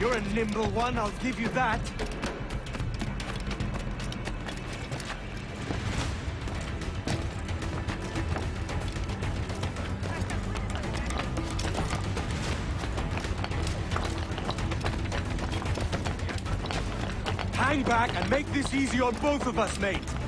You're a nimble one, I'll give you that. Hang back and make this easy on both of us, mate.